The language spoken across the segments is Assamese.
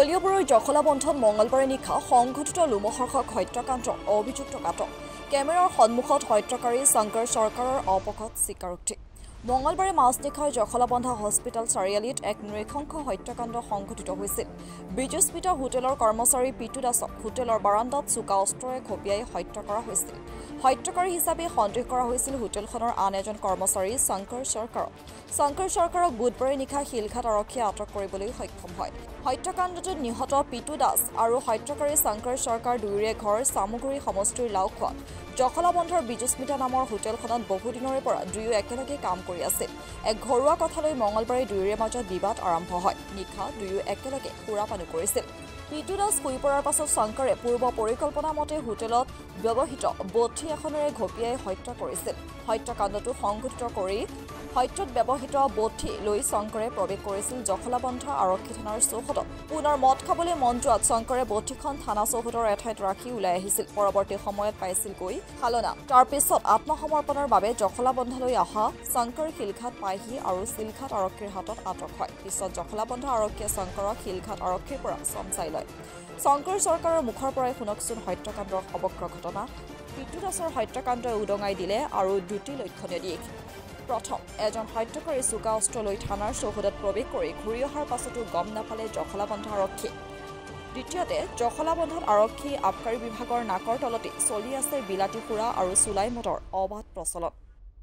কলিয়াবৰৰ জখলাবন্ধত মঙলবাৰে নিশা সংঘটিত লোমহৰ্ষক হত্যাকাণ্ডৰ অভিযুক্ত আটক কেমেৰাৰ সন্মুখত হত্যাকাৰী শংকৰ চৰকাৰৰ অপঘাত স্বীকাৰোক্তি মঙলবাৰে মাজনিশাৰ জখলাবন্ধা হস্পিটেল চাৰিআলিত এক নৃশংস হত্যাকাণ্ড সংঘটিত হৈছিল বিজস্মিতা হোটেলৰ কৰ্মচাৰী পিটু দাসক হোটেলৰ বাৰান্দাত চোকা অস্ত্ৰৰে ঘপিয়াই হত্যা কৰা হৈছিল হত্যাকাৰী হিচাপে সন্দেহ কৰা হৈছিল হোটেলখনৰ আন এজন কৰ্মচাৰী শংকৰ চৰকাৰক বুধবাৰে নিশা শিলঘাট আৰক্ষীয়ে আটক কৰিবলৈ সক্ষম হয় হত্যাকাণ্ডটোত নিহত পিটু দাস আৰু হত্যাকাৰী শংকৰ চৰকাৰ দুয়োৰে ঘৰ সামগ্ৰী সমষ্টিৰ লাওখোৱাত জখলাবন্ধৰ বিজস্মিতা নামৰ হোটেলখনত বহুদিনৰে পৰা দুয়ো একেলগে কাম কৰি আছিল এক ঘৰুৱা কথালৈ মঙলবাৰে দুয়োৰে মাজত বিবাদ আৰম্ভ হয় নিশা দুয়ো একেলগে সুৰাপানো কৰিছিল পিটু দাস শুই পৰাৰ পাছত শংকৰে পূৰ্ব পৰিকল্পনা মতে হোটেলত ব্যৱহৃত বঠি এখনেৰে ঘপিয়াই হত্যা কৰিছিল হত্যাকাণ্ডটো সংঘটিত কৰি হত্যাত ব্যৱহৃত বঠি লৈ শংকৰে প্ৰৱেশ কৰিছিল জখলাবন্ধা আৰক্ষী থানাৰ চৌহদত পুনৰ মদ খাবলৈ মন যোৱাত শংকৰে বঠিখন থানা চৌহদৰ এঠাইত ৰাখি ওলাই আহিছিল পৰৱৰ্তী সময়ত পাইছিল গৈ খালনা তাৰ পিছত আত্মসমৰ্পণৰ বাবে জখলাবন্ধালৈ অহা শংকৰ শিলঘাট পাইহি আৰু শিলঘাট আৰক্ষীৰ হাতত আটক হয় পিছত জখলাবন্ধা আৰক্ষীয়ে শংকৰক শিলঘাট আৰক্ষীৰ পৰা চমচাই লয় শংকৰ চৰকাৰৰ মুখৰ পৰাই শুনকচোন হত্যাকাণ্ডৰ সমগ্ৰ ঘটনা পিটু দাসৰ হত্যাকাণ্ডই উদঙাই দিলে আৰু দুটি লক্ষণীয় দিশ প্ৰথম এজন হত্যাকাৰী চোকা অস্ত্ৰ লৈ থানাৰ চৌহদত প্ৰৱেশ কৰি ঘূৰি অহাৰ পাছতো গম নাপালে জখলাবন্ধা আৰক্ষী দ্বিতীয়তে জখলাবন্ধাত আৰক্ষী আবকাৰী বিভাগৰ নাকৰ তলতে চলি আছে বিলাতী সুৰা আৰু চুলাই মদৰ অবাধ প্ৰচলন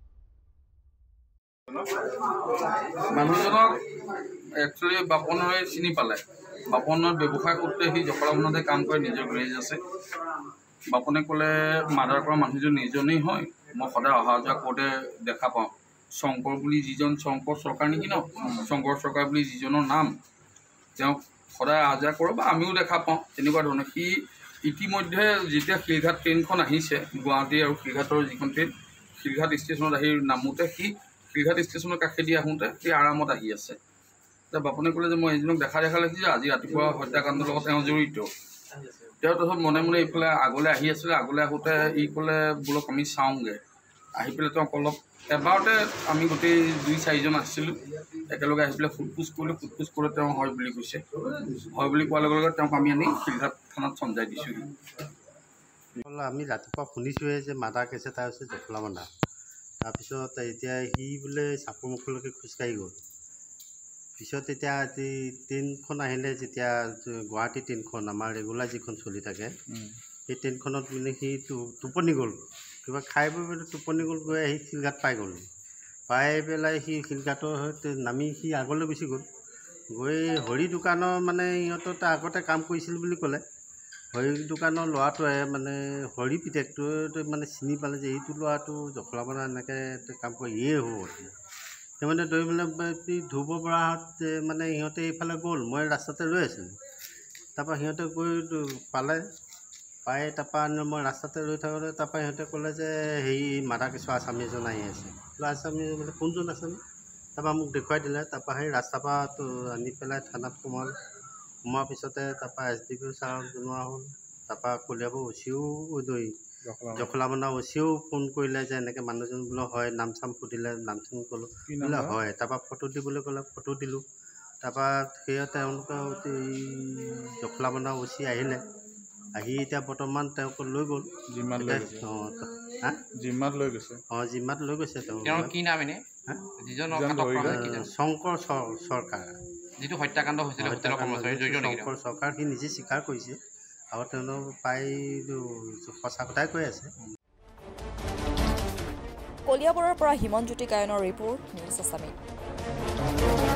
মানুহজনক একচুৱেলি বাপনৰে চিনি পালে বাপনৰ ব্যৱসায় কৰোঁতে সি জখলাবন্ধাতে কাম কৰি নিজৰ গ্ৰেজ আছে বাপনে ক'লে মাৰ্ডাৰ কৰা মানুহজন নিজনেই হয় মই সদায় অহা যোৱা কৰোঁতে দেখা পাওঁ শংকৰ বুলি যিজন শংকৰ চৰকাৰ নেকি ন শংকৰ চৰকাৰ বুলি যিজনৰ নাম তেওঁক সদায় অহা যোৱা কৰোঁ বা আমিও দেখা পাওঁ তেনেকুৱা ধৰণে সি ইতিমধ্যে যেতিয়া শিলঘাট ট্ৰেইনখন আহিছে গুৱাহাটী আৰু শিলঘাটৰ যিখন ট্ৰেইন শিলঘাট ষ্টেচনত আহি নামোতে সি শিলঘাট ষ্টেচনৰ কাষেদি আহোঁতে সি আৰামত আহি আছে এতিয়া বাপনে ক'লে যে মই এইজনক দেখা লাগিছে আজি ৰাতিপুৱা হত্যাকাণ্ডৰ লগত তেওঁ জড়িত তেওঁ তাৰপিছত মনে মনে এইফালে আগলৈ আহি আছিলে আগলৈ আহোঁতে ই ক'লে বোলক আমি চাওঁগৈ আহি পেলাই তেওঁক অলপ এবাৰতে আমি গোটেই 2-4জন আছিলোঁ একেলগে আহি পেলাই সোধপোছ কৰোঁতে তেওঁ হয় বুলি কৈছে হয় বুলি কোৱাৰ লগে লগে তেওঁক আমি আনি শিলঘাট থানাত চমজাই দিছোঁহি আমি ৰাতিপুৱা শুনিছোঁহে যে মাৰ্ডাৰ কেছ এটা হৈছে জখলাবন্ধা তাৰপিছত এতিয়া সি বোলে চাপৰমুখলৈকে খোজকাঢ়ি গ'ল পিছত এতিয়া ট্ৰেইনখন আহিলে যেতিয়া গুৱাহাটী ট্ৰেইনখন আমাৰ ৰেগুলাৰ যিখন চলি থাকে সেই ট্ৰেইনখনত মানে সি টোপনি গ'ল কিবা খাই বৈ মানে টোপনি গ'ল গৈ আহি শিলঘাট পাই গ'ল পাই পেলাই সি শিলঘাটৰ সৈতে নামি সি আগলৈ গুচি গ'ল গৈ হৰি দোকানৰ মানে সিহঁতৰ তাৰ আগতে কাম কৰিছিল বুলি ক'লে হৰি দোকানৰ ল'ৰাটোৱে মানে হৰি পিতেকটোৱে মানে চিনি পালে যে এইটো ল'ৰাটো জখলাবন্ধা এনেকৈ কাম কৰি ইয়ে হ'ব তেওঁ মানে দৌৰি মানে ধুব পৰাহঁত মানে সিহঁতে এইফালে গ'ল মই ৰাস্তাতে ৰৈ আছিলোঁ তাৰপৰা সিহঁতে গৈ পালে পাই তাৰপৰা মই ৰাস্তাতে ৰৈ থাকোঁতে তাৰপৰা সিহঁতে ক'লে যে হেৰি মাৰ্ডাৰ কেছৰ আসামী এজন আহি আছে আসামী মানে কোনজন আসামী তাৰপৰা মোক দেখুৱাই দিলে তাৰপৰা সেই ৰাস্তাৰ পৰা আনি পেলাই থানাত সোমোৱাৰ পিছতে তাৰপৰা SDPO ছাৰক জনোৱা হ'ল তাৰপৰা কলিয়াবৰ অচিও জখলাবন্ধা অচিও ফোন কৰিলে যে এনেকৈ মানুহজন বোলে হয় নাম চাম সুধিলে নাম চাম ক'লোঁ বোলে হয় তাৰপৰা ফটো দিবলৈ ক'লে ফটো দিলোঁ তাৰপৰা সেয়া তেওঁলোকে জখলাবন্ধা অচি আহিলে আহি এতিয়া বৰ্তমান তেওঁক লৈ গ'ল জিম্মাত লৈ গৈছে তেওঁ কি নাম এনে শংকৰ চৰকাৰ যিটো হত্যাকাণ্ড হৈছিল শংকৰ চৰকাৰ সি নিজে স্বীকাৰ কৰিছে আৰু তেওঁলোক প্ৰায় সঁচা কথাই কৈ আছে কলিয়াবৰৰ পৰা হিমনজ্যোতি গায়নৰ ৰিপৰ্ট নিউজ আছামী।